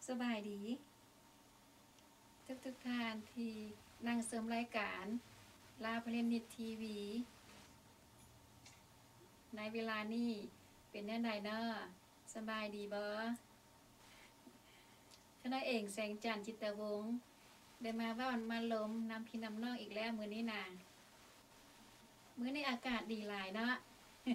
สบายดีทุกท่านที่นั่งเสริมรายการลาพเรนนิตทีวีในเวลานี้เป็นแน่ใดเนาะสบายดีบ่คณะเองแสงจันทร์จิตวงศ์ได้มาว่ามาลมนำพี่นำน้องอีกแล้วมื้อนี้นะมื้อนี้อากาศดีหลายเนาะ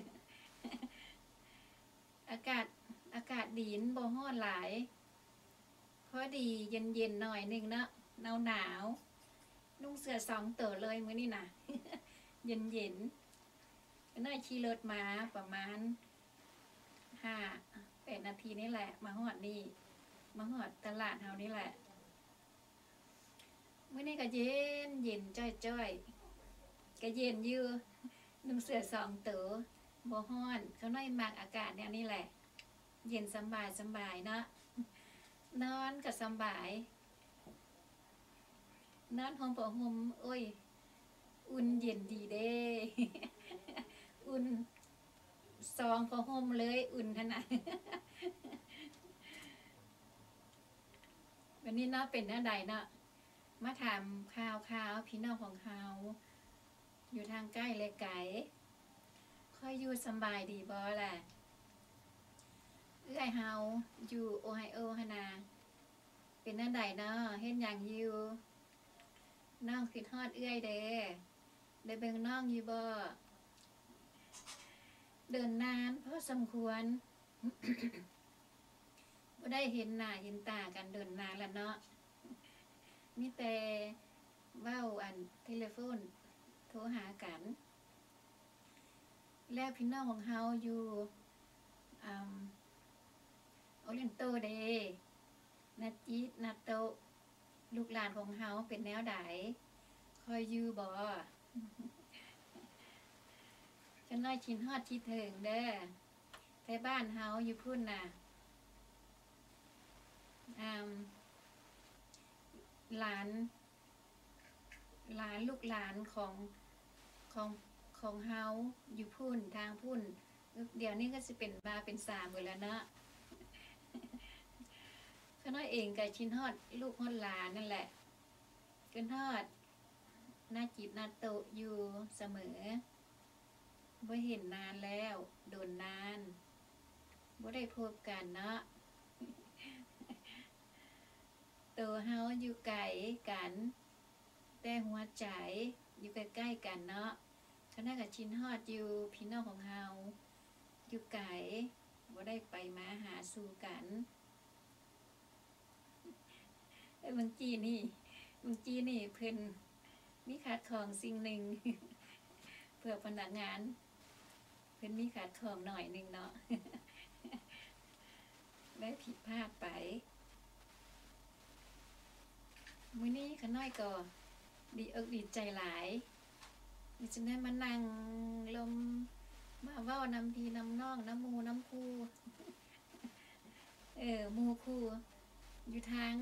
อากาศดีนบ่ร้อนหลายพอดีเย็นๆหน่อยนึงเนาะหนาวนุ่งเสื้อ2ตัวเลยมื้อนี้น่ะ เย็นก็น่าขี่รถมาประมาณ5-8 นาทีนี่แหละมาฮอดนี่มาฮอดตลาดเฮานี่แหละมื้อนี้ก็เย็นจ้อยๆก็เย็นอยู่นุ่งเสื้อ2ตัวบ่ร้อนเขาน้อยมักอากาศแนวนี้แหละเย็นสบายเนาะนอนก็สบายนอนห่มผ้าห่มโอ้ยอุ่นเย็นดีเด้ อุ่น2ผ้าห่มเลยอุ่นขนาด วันนี้เนาะเป็นแนวใดเนาะมาถามข่าวพี่น้องของเขาอยู่ทางใกล้และไกลค่อยอยู่สบายดีบ่ล่ะเอื้อยเฮาอยู่โอไฮโอหั่นน่ะเป็นแนวใดเนาะเฮ็ดหยังอยู่น้องคิดฮอดเอื้อยเด้ได้เบิ่งน้องอยู่บ่เดินนานพอสมควร บ่ได้เห็นหน้าเห็นตากันเดินนานแล้วเนาะมีแต่เว้าอันโทรโฟนโทรหากันแล้วพี่น้องของเฮาอยู่อ่าโอเรนโตเดนาจินาโตลูกหลานของเฮาเป็นแนวใดคอยอยู่บ่ จังน้อยชินฮอดคิดถึงเด้อแต่บ้านเฮาอยู่พุ่นน่ะหลานลูกหลานของของเฮาอยู่พุ่นทางพุ่นเดี๋ยวนี้ก็สิเป็นบาเป็นสามหมดแล้วเนาะข้าน้อยเองก็ชินฮอดลูกฮอดหลานนั่นแหละกินฮอดหน้าจิตหน้าโตอยู่เสมอบ่เห็นนานแล้วโดนนานบ่ได้พบกันเนาะตัวเฮาอยู่ไกลกันแต่หัวใจอยู่ใกล้ๆกันเนาะคณะกับชินฮอดอยู่พี่น้องของเฮาอยู่ไกลบ่ได้ไปมาหาสู่กันบางจีนี่เพิ่นมีขาดของสิ่งหนึ่ง เพื่อพนักงานเพิ่นมีขาดของหน่อยนึงเนาะ ได้ผิดพลาดไปมื้อนี้ขน้อยก็ดีอกดีใจหลายดิฉันได้มานั่งลมมาเว้านำพี่นำน้องน้ำหมู่น้ำคู่ หมู่คู่อยู่ทาง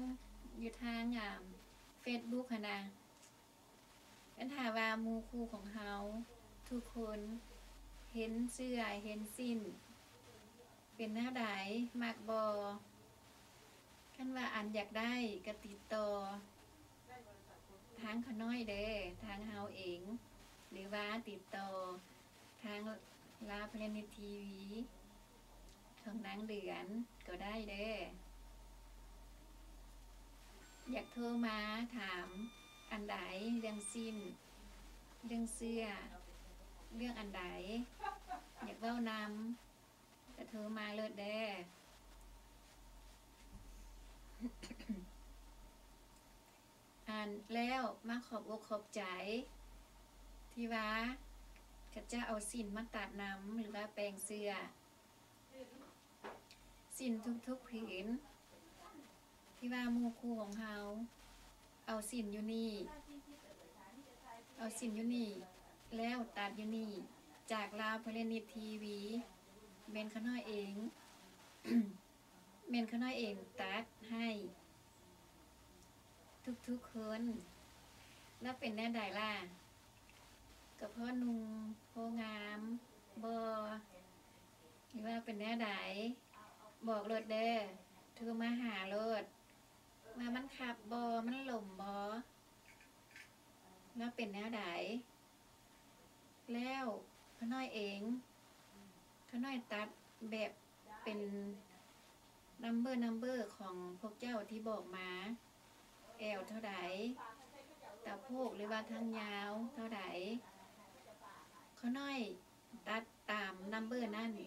Facebook หั่นน่ะอันถ้าว่าหมู่คู่ของเฮาทุกคนเห็นเสื้อเห็นสิ้นเป็นแนวใดมักบ่คันว่าอันอยากได้ก็ติดต่อทางขน้อยเด้อทางเฮาเองหรือว่าติดต่อทางลาพเรนนิตทีวีของนางเดือนก็ได้เด้ออยากโทรมาถามอันใดเรื่องสิ้นเรื่องเสื้อเรื่องอันใดอยากเว้านำก็โทรมาเลยเด้อ อ่านแล้วมาขอบอกขอบใจที่ว่าเขาจะเอาสินมาตัดน้ำหรือว่าแปลงเสื้อสินทุกผืนที่ว่าหมู่คู่ของเฮาเอาสินอยู่นี่แล้วตัดอยู่นี่จากลาวพเรนิตทีวีเมนขน้อยเอง เมนขน้อยเองตัดให้ทุกคนแล้วเป็นแน่ใดล่ะก็เพราะนุ่งโพงามบ่หรือว่าเป็นแน่ใดบอกรถเด้อโทรมาหารถว่ามันขับบ่มันหล่มบ่แล้วเป็นแนวใดแล้วขาน้อยเองขาน้อยตัดแบบเป็นนัมเบอร์ของพวกเจ้าที่บอกมาแอวเท่าใดตะโพกหรือว่าทางยาวเท่าใดขาน้อยตัดตามนัมเบอร์นั่น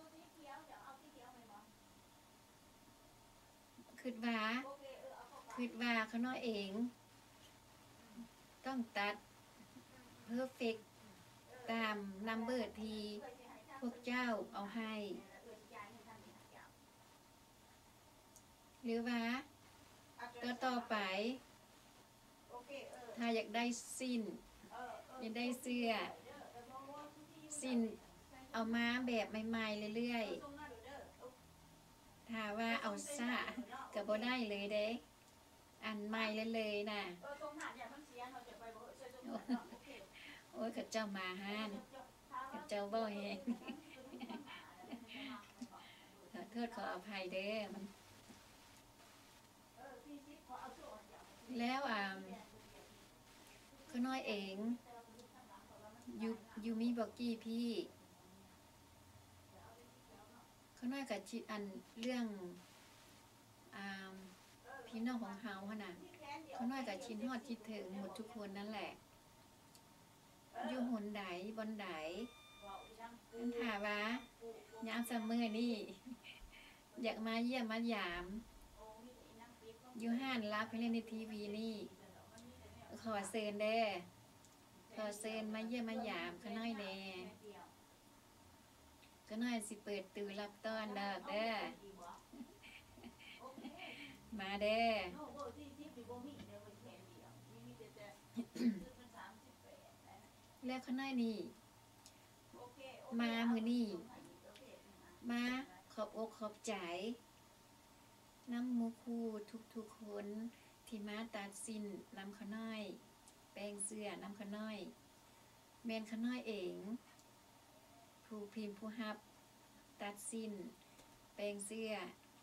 คิดว่าขาน้อยเองต้องตัดเพอร์เฟกตามนัมเบอร์ที่พวกเจ้าเอาให้หรือว่าต่อไปถ้าอยากได้สิ้นอยากได้เสื้อสิ้นเอามาแบบใหม่ๆเรื่อยๆถ้าว่าเอาซ่าก็บ่ได้เลยเด้อันใหม่เลยนะโอ้ยข้าเจ้ามาห้านข้าเจ้าบ่แฮงขอโทษขออภัยเด้อมันแล้วก็น้อยเองยูมีบอกกี้พี่เขาน้อยกับอันเรื่องพี่น้องของเฮาขนาดเขาน้อยกับชิ้นฮอดคิดถึงหมดทุกคนนั่นแหละอยู่หนใดบนใดนั่นถามว่ายามซัมเมอร์นี่อยากมาเยี่ยมมายามอยู่ห้านรับไปเล่นในทีวีนี่ขอเชิญเด้ขอเชิญมาเยี่ยมมายามขาน้อยแน่ขาน้อยสิเปิดตูรับต้อนดอกเด้อมาเด้อแล้วขาน้อยนี่มามือนี่มาขอบอกขอบใจน้ำมูคูทุกคนที่มาตัดสินน้ำขาน้อยแป้งเสื้อน้ำขาน้อยแมนขาน้อยเองผู้พิมพ์ผู้ฮับตัดสินแป้งเสื้อ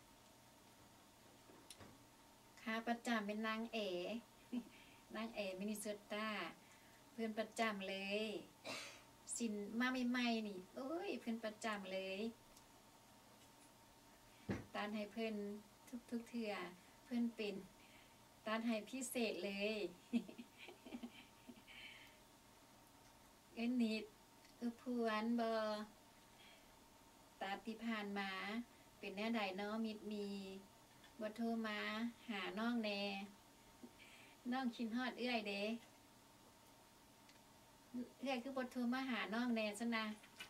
ค้าประจำเป็นนางเอ๋นางเอ๋มินิโซตาเพื่อนประจำเลยสินมาใหม่ๆนี่โอ้ยเพื่อนประจำเลยตานให้เพื่อนทุกเถื่อเพื่อนเป็นตานให้พิเศษเลยนิดพวนบอตาที่ผ่านมาเป็นแน่ใดเนาะมิดมีบโทรมาหาน้องแน่น้องคิดฮอดเอื้อยเด้เอื้อยคือบโทรมาหาน้องแน่ซะนะ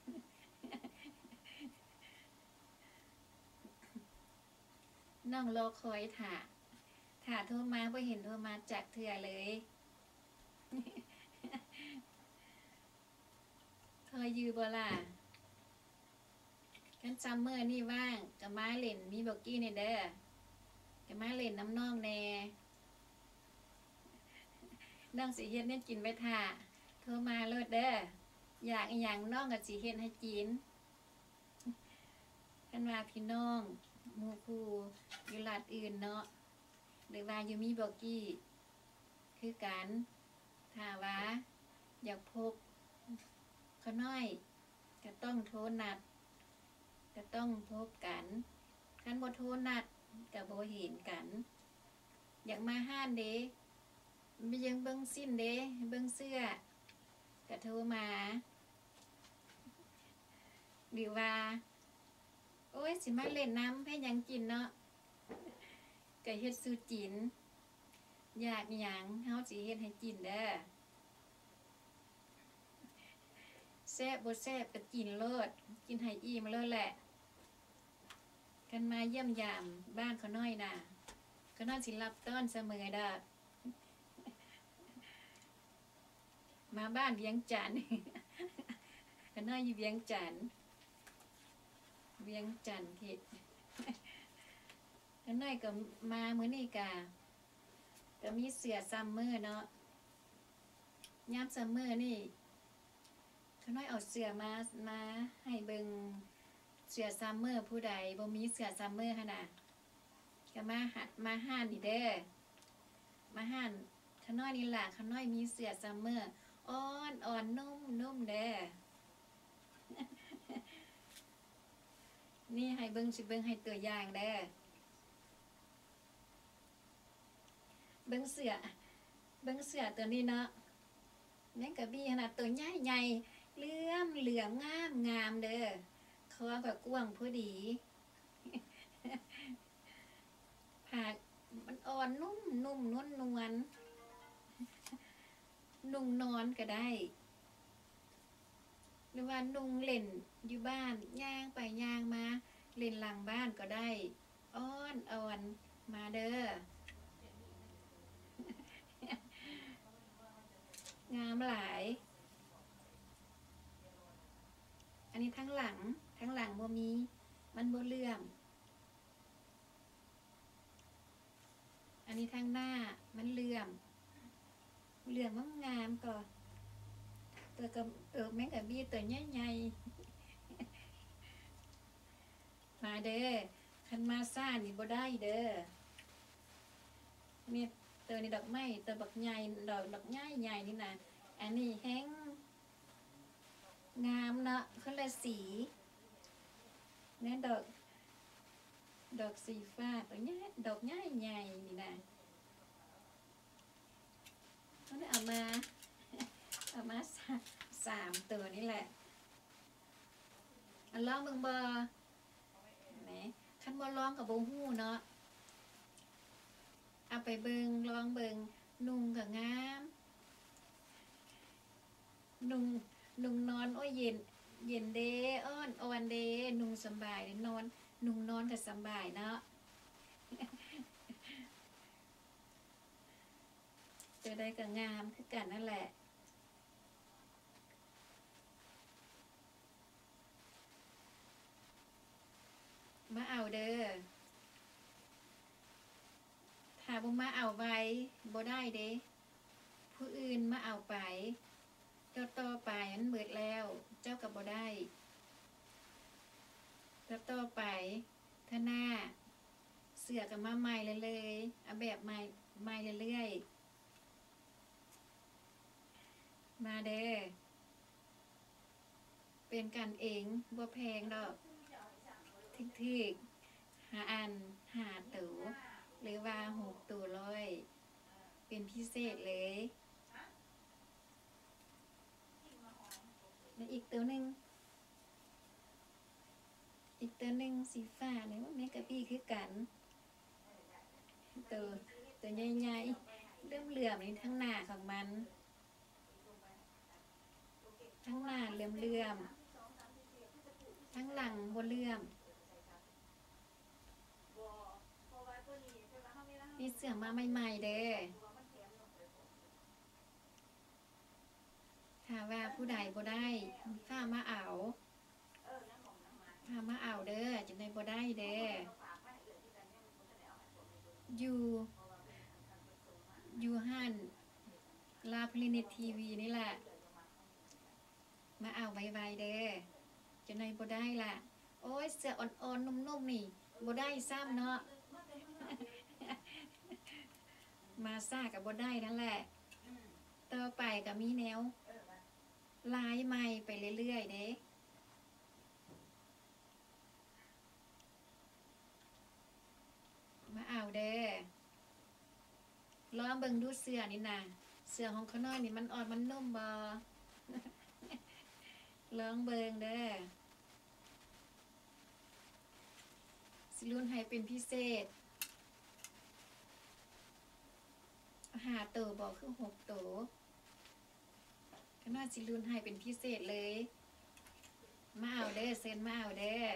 น้องรอคอยถ่าโทรมาบ่เห็นโทรมาจากเถื่อเลยคอยอยู่บ่ล่ะกันซัมเมอร์นี่ว่างกับมาเล่นมีบอกกี้ในเด้อกับมาเล่นน้ำน้องแน่น้องสิเฮ็ดเนี่ยกินไว้ท่าโทรมาเลิศเด้ออยากอีหยังน้องกับสิเฮ็ดให้กินกันว่าพี่น้องหมู่คู่อยู่ลาดอื่นเนาะหรือว่าอยู่มีบอกกี้คือกันถ้าว่าอยากพบเขาน้อยก็ต้องโทรนัดก็ต้องพบกันคันบ่โทรนัดก็บ่เห็นกันอยากมาห้านเด้ไปยังเบิ่งสิ้นเด้เบิ่งเสื้อก็โทรมาหรือว่าโอ้ยสิมาเล่นน้ำให้ยังกินเนาะก็เฮ็ดสู่จินอยากหยังเฮาสิเฮ็ดให้กินเด้อแซ่บบ่แซ่บก็กินโลดกินให้อิ่มเลยแหละกันมาเยี่ยมยามบ้านเขาน้อยน่ะเขาน้อยสิรับต้อนเสมอเด้อมาบ้านเวียงจันทน์เขาน้อยอยู่เวียงจันทน์เฮ็ดเขาน้อยก็มามื้อนี้ก็มีเสื้อซัมเมอร์เนาะยามซัมเมอร์นี่เขาน้อยเอาเสื้อมาให้เบิ่งเสื้อซัมเมอร์ผู้ใดบ่มีเสื้อซัมเมอร์หั่นน่ะก็ก็มาห้านนี่เด้อมาห้านข้าน้อยนี่ล่ะข้าน้อยมีเสื้อซัมเมอร์อ่อนนุ่มเด้อนี่ให้เบิ่งสิเบิ่งให้ตัวอย่างเด้อเบิ่งเสื้อตัวนี้เนาะแมงกะบี้ขนาดตัวใหญ่เหลือมงามเด้อคอก็กว้างพอดีผ้ามันอ่อนนุ่มนวลนุ่งนอนก็ได้หรือว่านุ่งเล่นอยู่บ้านย่างไปย่างมาเล่นหลังบ้านก็ได้อ่อนมาเด้องามหลายอันนี้ทั้งหลังบ่มีมันบ่เหลื่อมอันนี้ทั้งหน้ามันเหลื่อมงามก็ตัวแมงกะบี้ตัวใหญ่ๆมาเด้อคันมาซ่านี่บ่ได้เด้อมีตัวนี้ดอกไม้ตัวบักใหญ่ดอกใหญ่นี่นะอันนี้แห้งงามเนาะคนละสีเนี่ยดอกสีฟ้าตัวนี้ดอกใหญ่นี่นะเขาได้เอามา3ตัวนี่แหละลองเบิ่งบ่แหมคันบ่ลองก็บ่ฮู้เนาะเอาไปลองเบิ่งนุ่งก็งามนุ่งนอนโอ้ยเย็นเด้อ่อนเด้นุ่งสบายนอนก็สบายเนาะตัวใดก็งามคือกันนั่นแหละมาเอาเด้อถ้าบ่มาเอาไว้บ่ได้เด้ผู้อื่นมาเอาไปต่อไปมันเบิดแล้วเจ้าก็บ่ได้ต่อไปถ้าหน้าเสื้อก็มาใหม่เลยเอาแบบใหม่เรื่อยๆมาเด้อเป็นกันเองบ่แพงดอกทึกๆ5 ตัวหรือว่า6 ตัว100เป็นพิเศษเลยแล้วอีกตัวหนึ่งสีฟ้าเนี่ยว่าแมงกะบี้คือกันตัวใหญ่ๆเหลื่อมนี่ทั้งหน้าของมันทั้งหน้าเหลื่อมทั้งหลังบ่เหลื่อมมีเสื้อมาใหม่ๆเด้อถ้าว่าผู้ใดบ่ได้ข้ามาเอาเด้อจะได้บ่ได้เด้ออยู่ห้านลาพลินิตทีวีนี่แหละมาเอาไวๆเด้อจะได้บ่ได้ล่ะโอ้ยเสื้ออ่อนๆนุ่มๆนี่บ่ได้ซ้ำเนาะมาซ่ากับบ่ได้นั่นแหละต่อไปก็มีแนวลายใหม่ไปเรื่อยๆเด้มาเอาเด้อลองเบิ่งดูเสื้อนี่นะเสื้อของเขาน้อยนี่มันอ่อนมันนุ่มบ่ลองเบิ่งเด้อสิรุ่นให้เป็นพิเศษ5 ตัวบ่คือ6 ตัวเขาน้อยสิรุ่นให้เป็นพิเศษเลยมาเอาเด้อเซ็นมาเอาเด้อ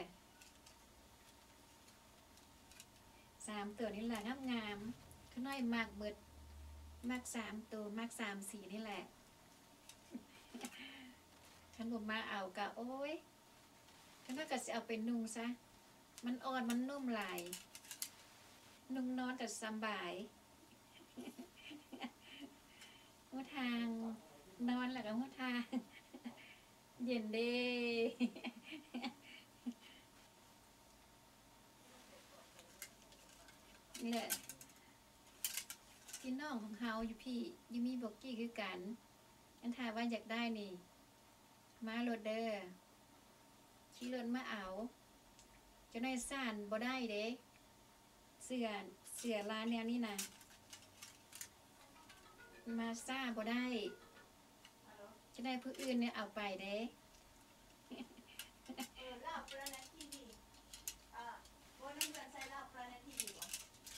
3 ตัวนี่แหละงามๆเขาน้อยมักเบิดมัก3 ตัวมัก3 สีนี่แหละคันบ่มาเอาก็โอ้ยคันว่าก็สิเอาไปนุ่งซะมันอ่อนมันนุ่มหลายนุ่งนอนก็สบายหัวทางนอนแล้วก็หัวทางเย็นเด้เฮาอยู่พี่ยูมีบอกกี้คือกันอันถ้าว่าอยากได้นี่มาโหลดเด้อขี่รถมาเอาจะได้ซ่านบ่ได้เด้เสือร้านแนวนี้นะมาซ่าบ่ได้จะได้ผู้อื่นเนี่ยเอาไปเด้ลาบประนันทีวีวันนั้นกันใส่ลาบประนันทีวีวะ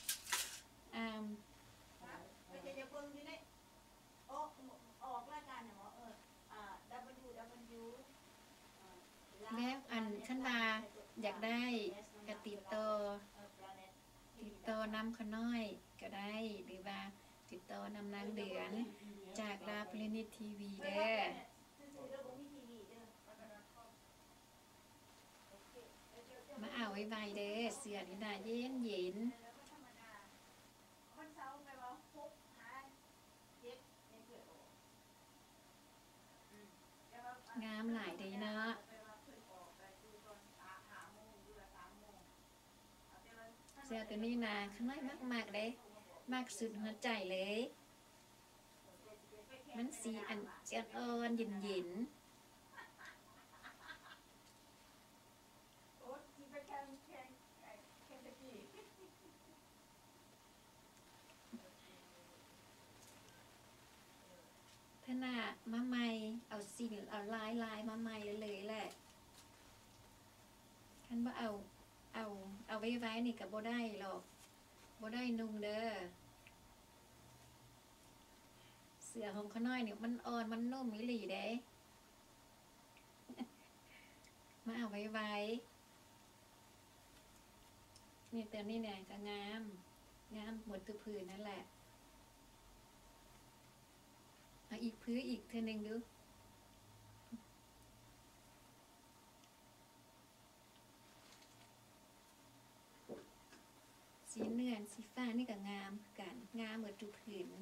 ไม่ใช่จะเบิ่งอยู่ในออกรายการเนี่ยหมอWW แล้วอันขั้นบาอยากได้กระติดต่อนำขน้อยก็ได้หรือว่าติดต่อนำนางเดือนจากลาพลินิตทีวีเด้อมาเอาไว้ใบเด้อเสือนี่นาเย็นงามหลายเด้เนาะเสื้อตัวนี้นะข้างในมากๆเลยมากสุดหัวใจเลยมันสีอันเจียนอ่อนเย็นถ้าหน้ามาใหม่เอาสีเอาลายมาใหม่เลยแหละท่านว่าเอาไว้นี่กับโบได้หรอกโบได้นุ่งเด้อเสือของเขาน้อยเนี่ยมันอ่อนมันนุ่มมิหลีเด้มาเอาไว้นี่แต่นี่เนี่ยก็งามหมดตัวผืนนั่นแหละเอาอีกพื้นอีกเท่านึงดูสีเนื้อสีฟ้านี่ก็งามกันงามหมดทุกผืน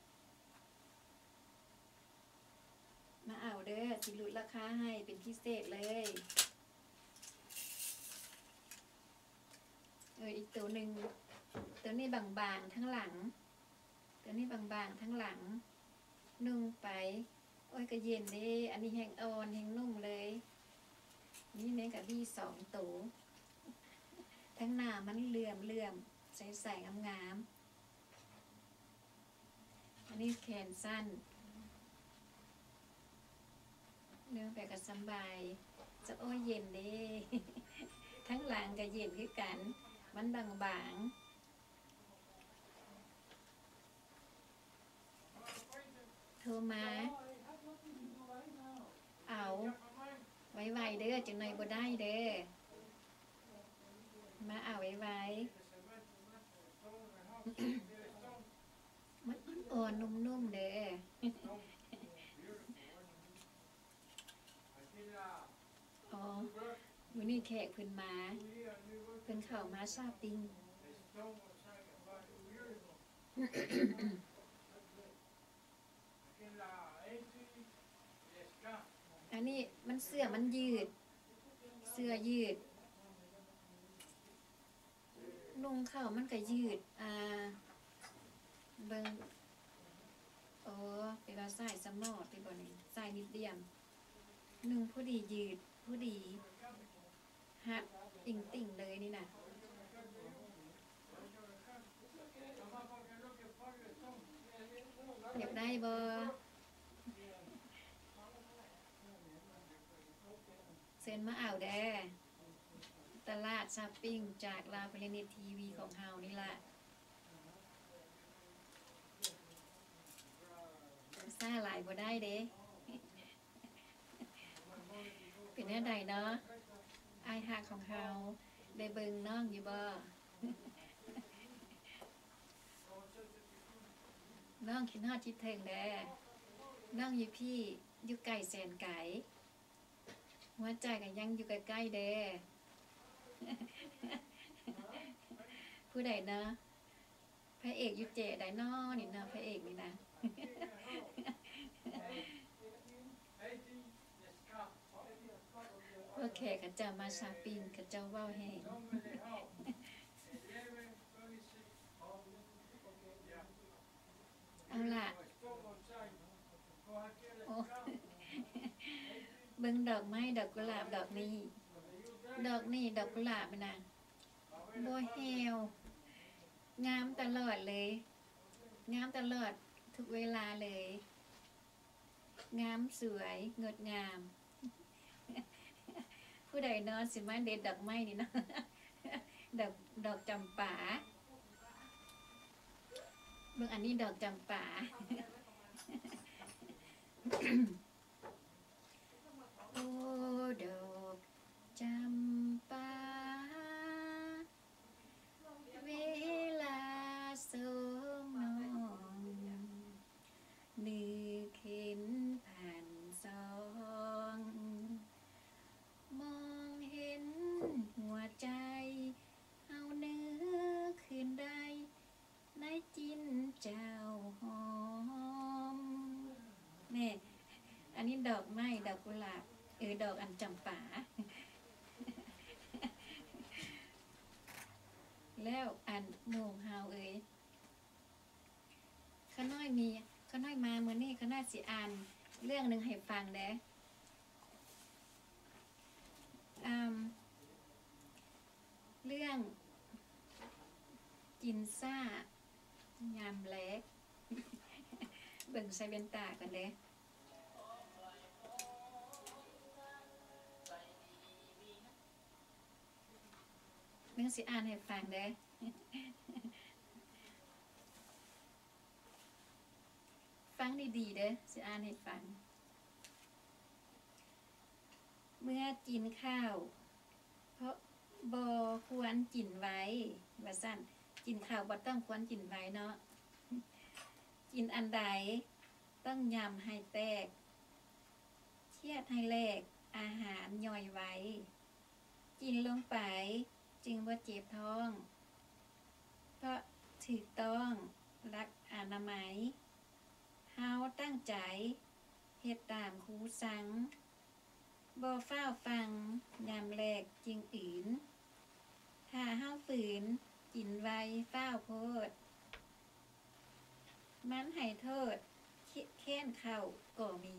มาเอาเด้อสิลดราคาให้เป็นพิเศษเลยอีกตัวหนึ่งตัวนี้บางๆทั้งหลังตัวนี้บางๆทั้งหลังนุ่งไปโอ้ยก็เย็นเด้อันนี้แห้งอ่อนแห้งนุ่มเลยนี่เนี่ยกับพี่2 ตัวทั้งหน้ามันเหลื่อมใสงามอันนี้แขนสั้นเนื้อแบบก็สบายจะโอ้ยเย็นเด้ ทั้งหลังก็เย็นคือกันมันบางโทรมาเอาไว้เด้อจังหน่อยบ่ได้เด้อมาเอาไว้ มันอ่อนนุ่มๆเด้ออ๋อมื้อนี้แขกเพิ่นมาเพิ่นเข้ามาชาปิ้งอันนี้มันเสื้อมันยืดนุ่งเข้ามันก็ยืดเบิ่งเป็นว่าใส่สมอดไปบ่นี่ใส่นิดเดียวนุ่งผู้ดียืดผู้ดีหักติ่งเลยนี่น่ะอยากได้บ่เซ็นมาเอาเด้อตลาดช้อปปิ้งจากลาวพลินิตทีวีของเฮานี่ล่ะซ่าหลายบ่ได้เด้เป็นแนวใดเนาะอ้ายฮักของเฮาได้เบิ่งน้องอยู่บ่น้องคิดฮอดคิดถึงเด้อน้องอยู่พี่อยู่ไกลแสนไกลหัวใจก็ยังอยู่ใกล้ๆเด้อผู้ใดเนาะพระเอกอยู่เจไดน้อนี่เนาะพระเอกนี่นะโอเคก็จะมาช้อปปิ้งก็จะเว้าแฮงเอาล่ะโอ้เบิ่งดอกไม้ดอกกุหลาบดอกนี้ดอกกุหลาบมันน่ะบ่แฮวงามตลอดเลยงามตลอดทุกเวลาเลยงามสวยงดงามผู้ใดเนาะสิมาเด็ดดอกไม้นี่เนาะดอกจำปาเบิ่งอันนี้ดอกจำปา โอ้ดอกจำปาเวลาสองน้องนึกเห็นผ่านสองมองเห็นหัวใจเอาเนื้อคืนได้ในจิ้นเจ้าหอมแน่อันนี้ดอกไม้ดอกกุหลาบดอกอันจำปา แล้วอันหมู่เฮาข้าน้อยมามื้อนี้ข้าน้อยสิอ่านเรื่องนึงให้ฟังเด้เรื่องกินซ่ายามแลก เบิ่งใส่แว่นตากันเด้เรื่องสิอ่านให้ฟังเด้ ฟังดีๆเด้อสิอ่านให้ฟังเมื่อกินข้าวเพราะบ่ควรกินไว้ว่าซั่นกินข้าวบ่ต้องควรกินไว้เนาะกินอันใดต้องยำให้แตกเคียดให้แลกอาหารย่อยไว้กินลงไปจึงบ่เจ็บท้องเพราะถูกต้องรักอนามัยเฮาตั้งใจเฮ็ดตามครูสั่งบ่ฟ้าวฟังยามแลกจริงอื่นถ้าเฮาฝืนกินไว้ฟ้าวโพดมันให้โทษแค้นเข้าก็มี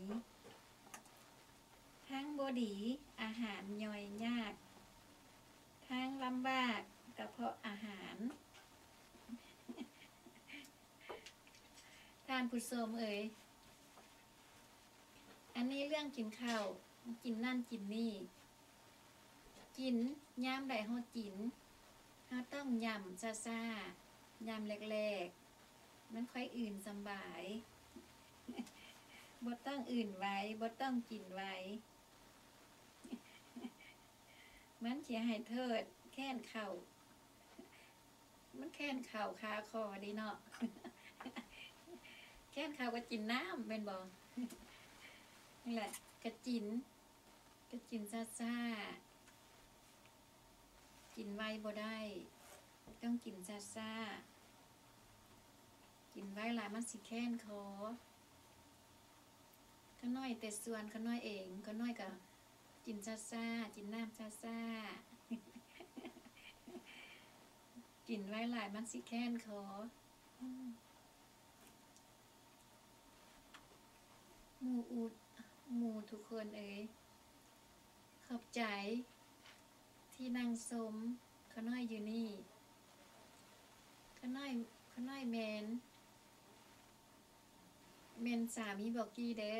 ทั้งบ่ดีอาหารย่อยยากทั้งลำบากกระเพาะอาหาร ท่านผู้ชมอันนี้เรื่องกินข้าวกินนั่นกินนี่กินยามใดเฮากินเฮาต้องยำซ่าๆยำแรกๆมันค่อยอื่นสำบาย บ่ต้องอื่นไว้บ่ต้องกินไว้ มันสิให้เทิดแค้นเข่ามันแค้นเข่าคาคอดีเนาะ แค้นเข่าก็กินน้ำเป็นบ่ นี่แหละกระจินซ่าๆกินไว้บ่ได้ต้องกินซ่าๆกินไว้หลายมันสิแค้นคอก็น้อยแต่ส่วนก็น้อยเองก็น้อยก็กินซ่าๆกินน้ำซ่าๆ กินไว้หลายมันสิแค้นคอหมู่ทุกคนขอบใจที่นั่งสมขน้อยอยู่นี่ขน้อยแมนสามีบอกกี้เด้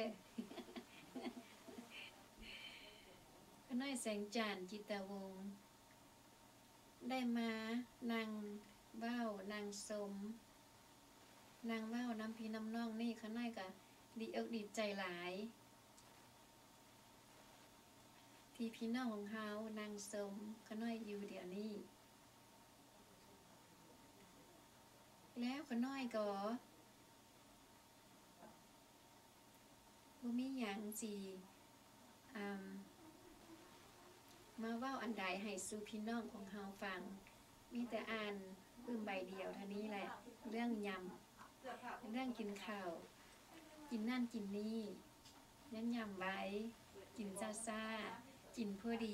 ขน้อยแสงจันทร์จิตวงศ์ได้มานั่งเว้านางสมนางเว้าน้ำพี่น้ำน้องนี่ขน้อยก็ดีอกดีใจหลายที่พี่น้องของเฮานางสมขน้อยอยู่เดี๋ยวนี้แล้วขน้อยก็บ่มีหยังสิมาเว้าอันใดให้สู่พี่น้องของเฮาฟังมีแต่อ่านใบเดียวเท่านี้แหละเรื่องยำเรื่องกินข้าวกินนั่นกินนี่ยันยำไว้กินซ่าๆกินพอดี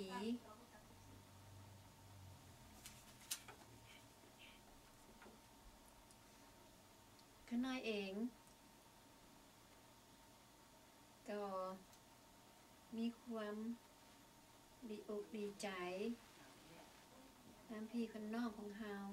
ขน้อยเองก็มีความดีอกดีใจน้ำพี่คนนอกของเฮา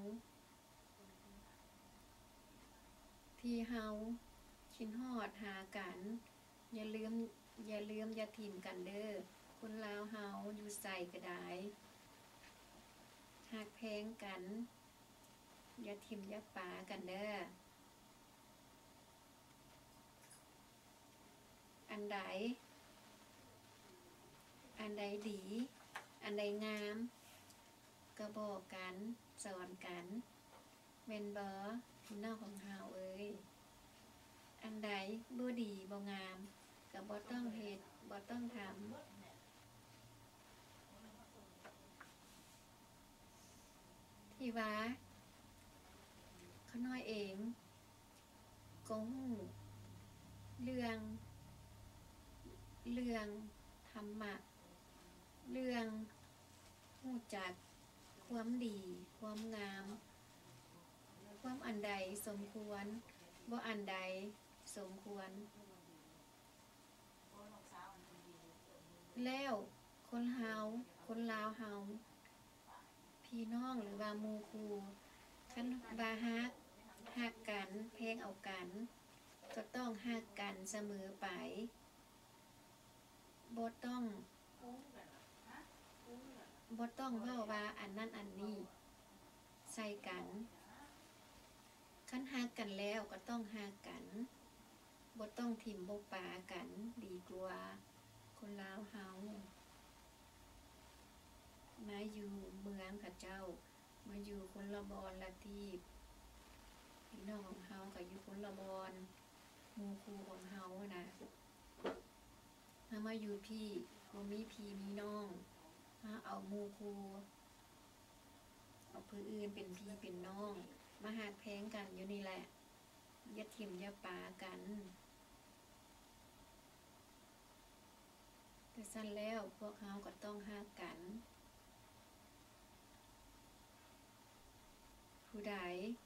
ที่เฮาคิดฮอดหากันอย่าลืมอย่าถิ่มกันเด้อคนลาวเฮาอยู่ใส่ก็ได้หักแพงกันอย่าถิ่มอย่าปากันเด้ออันใดดีอันใดงามก็บอกกันสอนกันแม่นบ่พี่น้องของเฮาเอ้ยอันใดบ่ดีบ่งามก็บ่ต้องเฮ็ดบ่ต้องทำที่ว่าเขาน้อยเองก็ฮู้เรื่องธรรมะเรื่องฮู้จักความดีความงามความอันใดสมควรบ่อันใดสมควรแล้วคนลาวเฮาพี่น้องหรือว่าหมู่คู่คันว่าฮักกันแพงเอากันก็ต้องฮักกันเสมอไปบ่ต้องเว้าว่าอันนั้นอันนี้ใส่กันคันฮักกันแล้วก็ต้องฮักกันบ่ต้องถิ่มบ่ปากันดีกว่าคนลาวเฮามาอยู่เมืองเขาเจ้ามาอยู่คนละบอนละทีบพี่น้องของเฮาก็อยู่คนละบอนหมู่คู่ของเฮานะถ้ามาอยู่พี่บ่มีพี่มีน้องถ้าเอาหมู่คู่เอาผู้อื่นเป็นพี่เป็นน้องมาหักแพงกันอยู่นี่แหละอย่าถิ่มอย่าปากันแต่สั่นแล้วพวกเฮาก็ต้องฮักกันผู้ใด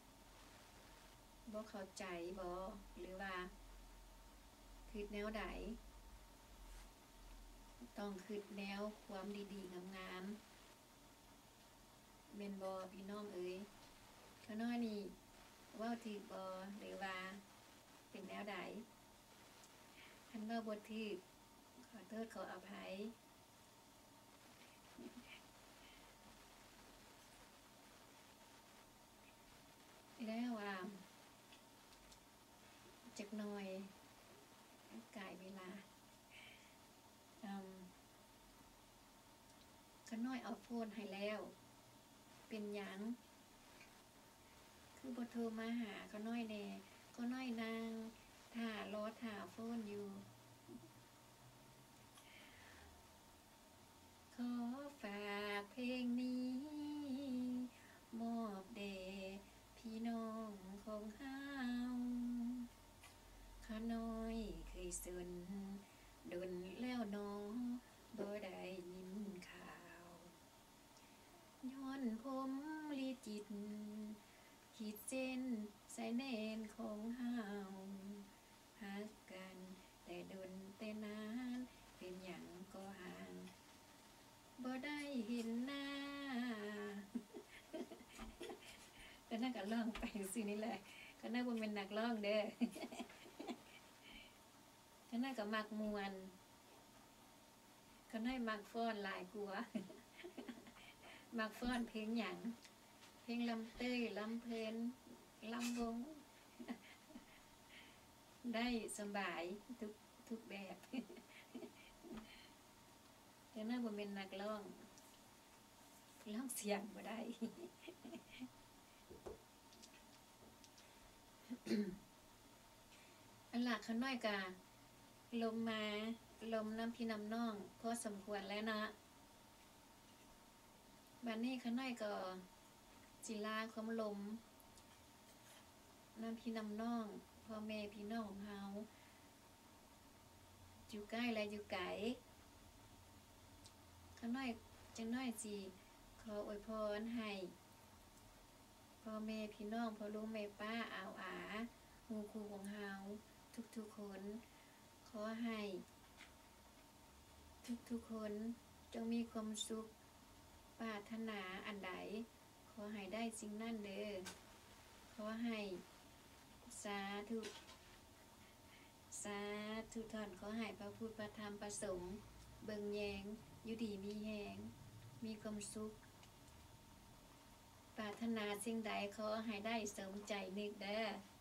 บ่เข้าใจบ่หรือว่าคิดแนวใดต้องคิดแนวความดีๆงามๆแม่นบ่พี่น้องเอ้ยเขาน้อยนี่เว้าถูกบ่หรือว่าเป็นแนวใดคันว่าบ่ถูกขอโทษขออภัยแล้วจักหน่อยกายเวลาขาน้อยเอาโฟนให้แล้วเป็นหยังคือบ่โทรมาหาขาน้อยแน่ขาน้อยนางท่ารอท่าโฟนอยู่ขอฝากเพลงนี้มอบแด่พี่น้องของเฮาข้าน้อยเคยสนดนแล้วน้องบ่ได้ยินข่าวย้อนผมลีจิตขีดเส้นใส่แนนของเฮาฮักกันแต่ดนแต่นานเป็นหยังก็ห่างบ่ได้เห็นหน้า ก็น่าก็ร้องไปสินี่แหละก็น่าบ่เป็นนักร้องเด้อ ก็น่าก็มักม่วนก็น่ามักฟ้อนหลายกว่า มักฟ้อนเพลงหยังเพลงลำเต้ยลำเพลินลำวง ได้สบายทุกแบบ ก็น่าบ่เป็นนักร้องเสียงบ่ได้ อันหลักเขาน้อยกะลมมาลมน้ำพี่น้ำน้องพอสมควรแล้วนะบัดนี้เขาน้อยก็จิลาความลมน้ำพี่น้ำน้องพ่อแม่พี่น้องของเฮาอยู่ใกล้และอยู่ไกลเขาน้อยจังน้อยสิขออวยพรให้พ่อแม่พี่น้องพ่อลุงแม่ป้าอาวอาหมู่คู่ของเฮาทุกๆคนขอให้ทุกคนจงมีความสุขปรารถนาอันใดขอให้ได้สิ่งนั้นเด้อขอให้สาธุสาธุท่านขอให้พระพุทธพระธรรมพระสงฆ์เบิ่งแยงอยู่ดีมีแหงมีความสุขปรารถนาสิ่งใดขอให้ได้สมใจนึกเด้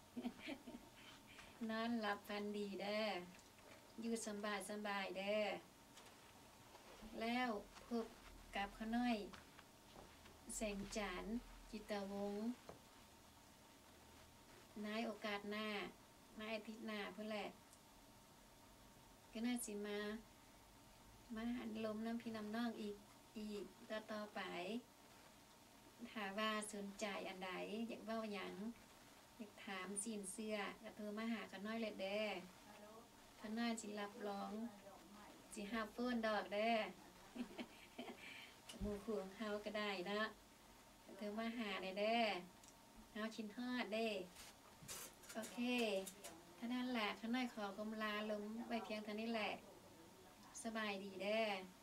อนอนหลับฝันดีเด้ออยู่สบายเด้อแล้วพบกับข้าน้อยแสงจันทร์จิตวงศ์ในโอกาสหน้าในอาทิตย์หน้าเพื่อแหละก็น่าสิมาหันลมน้ำพี่น้ำน้องอีกต่อไปถ้าว่าสนใจอันใดอยากเว้าหยังอยากถามสินเสื้อก็โทรมาหาข้าน้อยเลยเด้อข้าน้อยสิรับรองสิหาโฟนดอกเด้อ หมู่คู่ของเฮาก็ได้เนาะโทรมาหาเลยเด้อเฮาชินฮอดเด้โอเคถ้านั่นแหละข้าน้อยขอกำลาลงไว้เพียงเท่านี้แหละสบายดีเด้อ